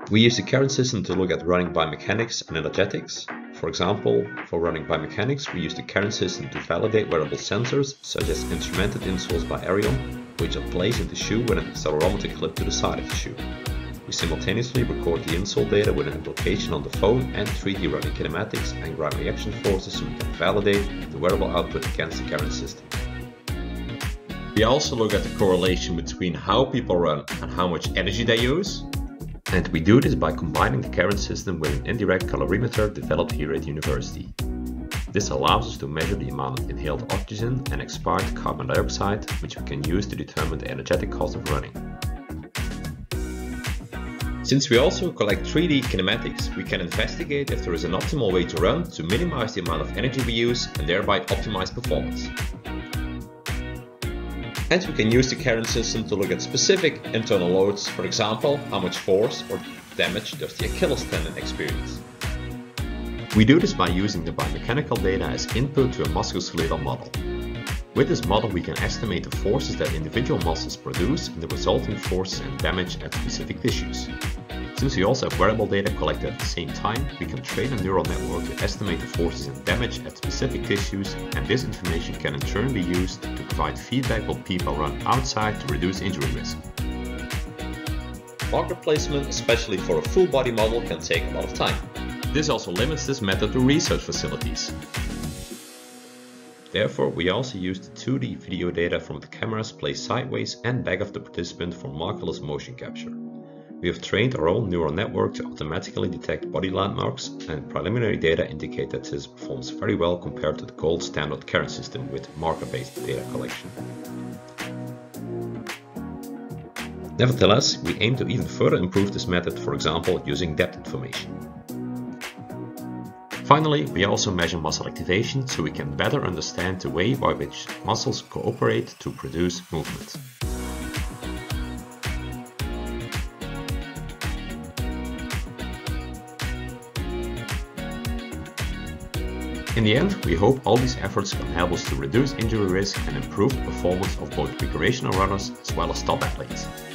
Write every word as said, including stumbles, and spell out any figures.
We use the Caren system to look at running biomechanics and energetics. For example, for running biomechanics, we use the Caren system to validate wearable sensors such as instrumented insoles by Arion, which are placed in the shoe with an accelerometer clipped to the side of the shoe. We simultaneously record the insole data with an application on the phone and three D running kinematics and ground reaction forces so we can validate the wearable output against the Caren system. We also look at the correlation between how people run and how much energy they use. And we do this by combining the Caren system with an indirect calorimeter developed here at university. This allows us to measure the amount of inhaled oxygen and expired carbon dioxide, which we can use to determine the energetic cost of running. Since we also collect three D kinematics, we can investigate if there is an optimal way to run to minimize the amount of energy we use and thereby optimize performance. And we can use the Caren system to look at specific internal loads, for example, how much force or damage does the Achilles tendon experience. We do this by using the biomechanical data as input to a musculoskeletal model. With this model we can estimate the forces that individual muscles produce and the resulting forces and damage at specific tissues. Since we also have wearable data collected at the same time, we can train a neural network to estimate the forces and damage at specific tissues, and this information can in turn be used to provide feedback while people run outside to reduce injury risk. Marker placement, especially for a full body model, can take a lot of time. This also limits this method to research facilities. Therefore, we also use the two D video data from the cameras placed sideways and back of the participant for markerless motion capture. We have trained our own neural network to automatically detect body landmarks, and preliminary data indicate that this performs very well compared to the gold standard Caren system with marker-based data collection. Nevertheless, we aim to even further improve this method, for example, using depth information. Finally, we also measure muscle activation so we can better understand the way by which muscles cooperate to produce movement. In the end, we hope all these efforts can help us to reduce injury risk and improve the performance of both recreational runners as well as top athletes.